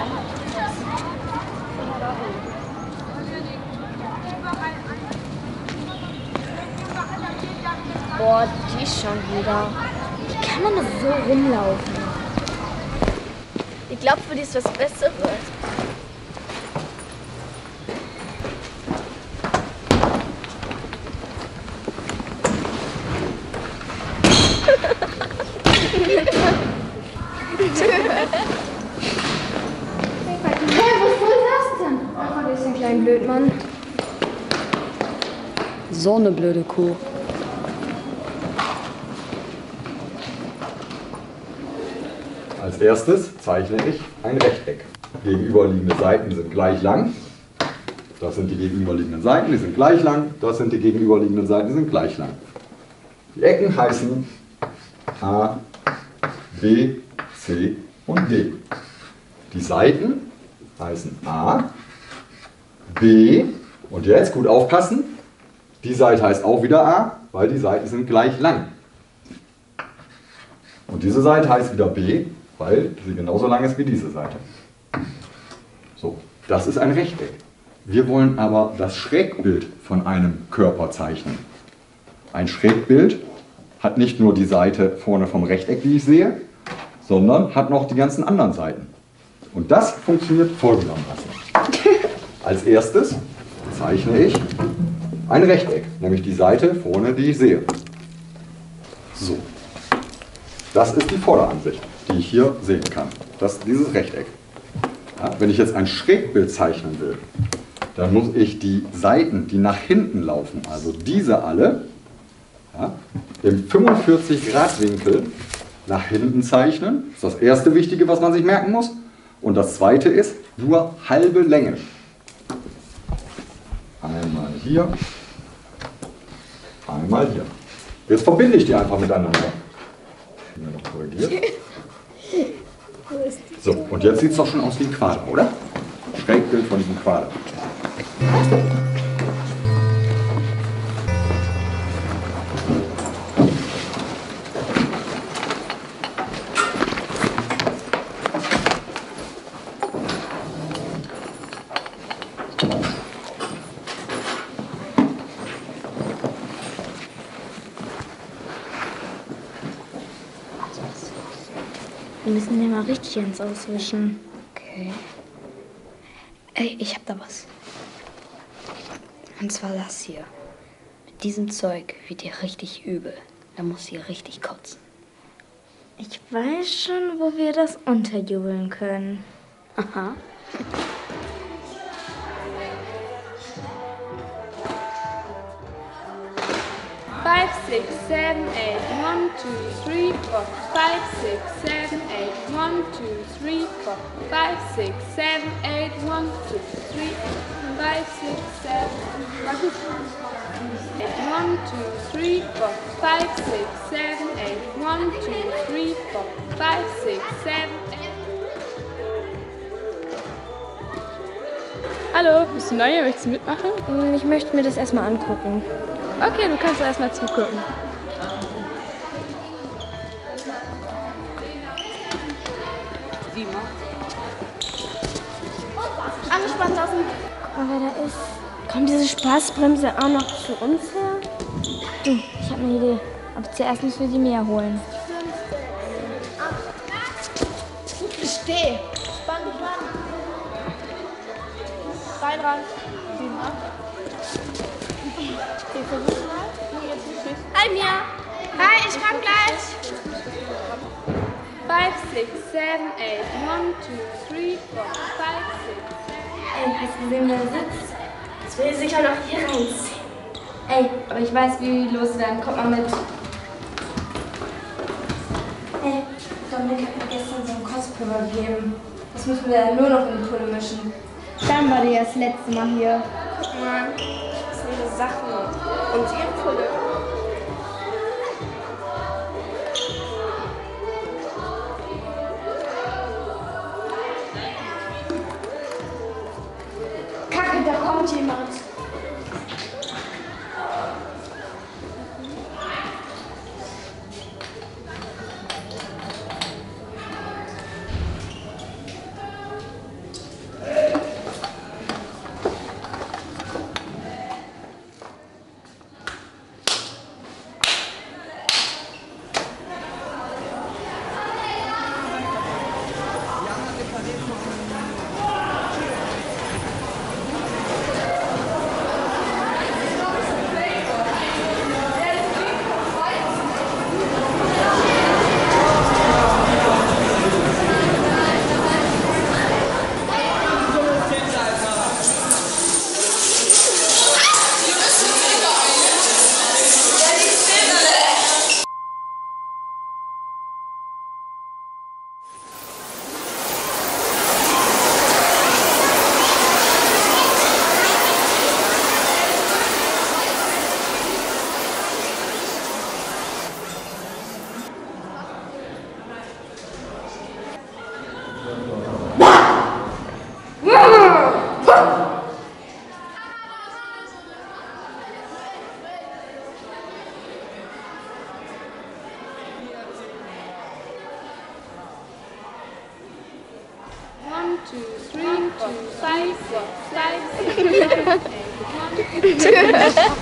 Boah, die schon wieder. Wie kann man so rumlaufen? Ich glaube, für die ist was Besseres. Blödmann. So eine blöde Kuh. Als erstes zeichne ich ein Rechteck. Gegenüberliegende Seiten sind gleich lang. Das sind die gegenüberliegenden Seiten, die sind gleich lang. Das sind die gegenüberliegenden Seiten, die sind gleich lang. Die Ecken heißen A, B, C und D. Die Seiten heißen A, B, und jetzt gut aufpassen, die Seite heißt auch wieder A, weil die Seiten sind gleich lang. Und diese Seite heißt wieder B, weil sie genauso lang ist wie diese Seite. So, das ist ein Rechteck. Wir wollen aber das Schrägbild von einem Körper zeichnen. Ein Schrägbild hat nicht nur die Seite vorne vom Rechteck, die ich sehe, sondern hat noch die ganzen anderen Seiten. Und das funktioniert folgendermaßen. Als erstes zeichne ich ein Rechteck, nämlich die Seite vorne, die ich sehe. So. Das ist die Vorderansicht, die ich hier sehen kann. Das ist dieses Rechteck. Ja, wenn ich jetzt ein Schrägbild zeichnen will, dann muss ich die Seiten, die nach hinten laufen, also diese alle, ja, im 45-Grad-Winkel nach hinten zeichnen. Das ist das erste Wichtige, was man sich merken muss. Und das zweite ist nur halbe Länge. Einmal hier, einmal hier. Jetzt verbinde ich die einfach miteinander. Noch korrigiert. So, und jetzt sieht es doch schon aus wie ein Quader, oder? Schrägbild von diesem Quader. Wir müssen den mal richtig ins Auswischen. Okay. Ey, ich hab da was. Und zwar das hier. Mit diesem Zeug wird dir richtig übel. Da muss sie richtig kotzen. Ich weiß schon, wo wir das unterjubeln können. Aha. 5, 6, 7, 8, 1, 2, 3, 4, 5, 6, 7, 8, 1, 2, 3, 4, 5, 6, 7, 8, 1, 2, 3, 5, 6, 7, 8, 1, 2, 3, 4, 5, 6, 7, 8, 1, 2, 3, 4, 5, 6, 7, 8. Hallo, bist du neu? Möchtest du mitmachen? Ich möchte mir das erstmal angucken. Okay, du kannst erstmal zugucken. Angespannt lassen. Guck mal, wer da ist. Kommt diese Spaßbremse auch noch zu uns her? Du, ich habe eine Idee. Aber zuerst müssen wir die mehr holen. Steh! Spann dich ran! Bein ran! 7, 8. Okay, versuch mal. Du jetzt nicht. Hi, Mia. Hi, ich komm gleich. 5, 6, 7, 8, 1, 2, 3, 4, 5, 6. Ey, hast du gesehen, wer da sitzt? Das will sicher noch hier reinziehen. Ey, aber ich weiß, wie wir loswerden. Kommt mal mit. Ey, Dominik hat mir gestern so einen Kostpulver gegeben. Das müssen wir dann nur noch in die Pulle mischen. Dann war die das letzte Mal hier. Guck mal, das sind ihre Sachen. Und ihre Pulle. Kacke, da kommt jemand. One, two, three, four, five, six, seven, 8, 1, 2.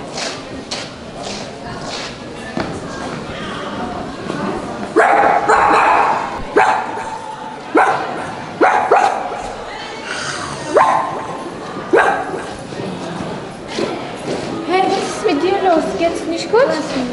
Hey, was ist mit dir los? Geht's nicht gut?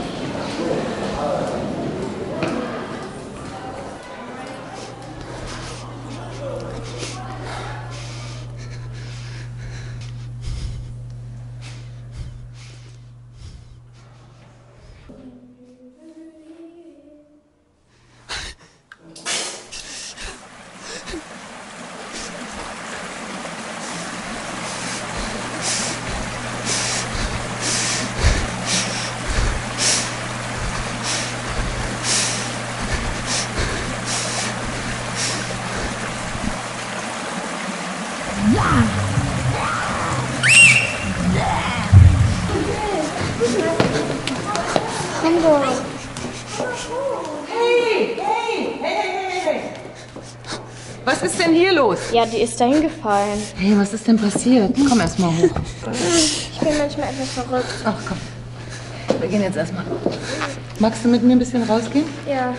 Was ist denn hier los? Ja, die ist dahin gefallen. Hey, was ist denn passiert? Komm erst mal hoch. Ich bin manchmal etwas verrückt. Ach komm. Wir gehen jetzt erstmal. Magst du mit mir ein bisschen rausgehen? Ja.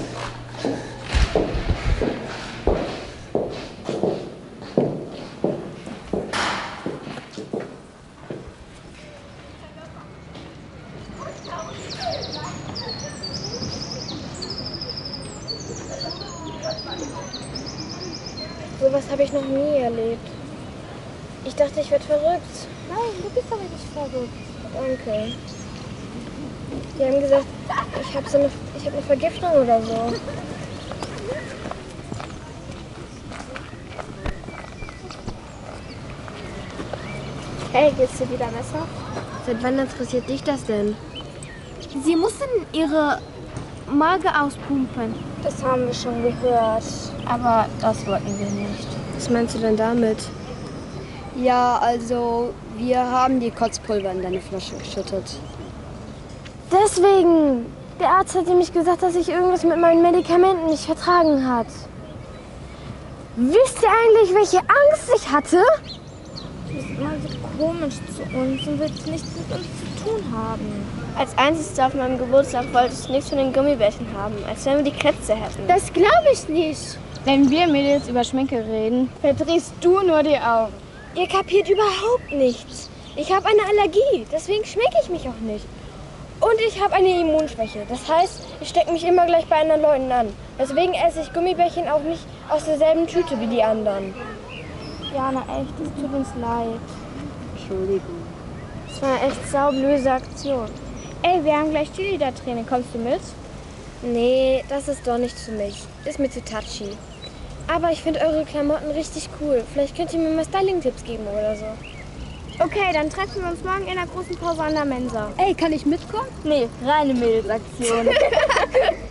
Sowas habe ich noch nie erlebt. Ich dachte, ich werde verrückt. Nein, du bist aber nicht verrückt. Danke. Die haben gesagt, ich habe eine Vergiftung oder so. Hey, geht's dir wieder besser? Seit wann interessiert dich das denn? Sie mussten ihre Magen auspumpen. Das haben wir schon gehört. Aber das wollten wir nicht. Was meinst du denn damit? Ja, also wir haben die Kotzpulver in deine Flasche geschüttet. Deswegen! Der Arzt hat nämlich gesagt, dass ich irgendwas mit meinen Medikamenten nicht vertragen hat. Wisst ihr eigentlich, welche Angst ich hatte? Du bist immer so komisch zu uns und willst nichts mit uns zu tun haben. Als einziges auf meinem Geburtstag wolltest du nichts von den Gummibärchen haben, als wenn wir die Krätze hätten. Das glaube ich nicht. Wenn wir Mädels über Schminke reden, verdrehst du nur die Augen. Ihr kapiert überhaupt nichts. Ich habe eine Allergie, deswegen schminke ich mich auch nicht. Und ich habe eine Immunschwäche. Das heißt, ich stecke mich immer gleich bei anderen Leuten an. Deswegen esse ich Gummibärchen auch nicht aus derselben Tüte wie die anderen. Jana, echt, es tut uns leid. Entschuldigung. Das war eine echt saublöse Aktion. Ey, wir haben gleich Cheerleader-Training. Kommst du mit? Nee, das ist doch nichts für mich. Ist mir zu touchy. Aber ich finde eure Klamotten richtig cool. Vielleicht könnt ihr mir mal Styling-Tipps geben oder so. Okay, dann treffen wir uns morgen in der großen Pause an der Mensa. Ey, kann ich mitkommen? Nee, reine Mädelsaktion.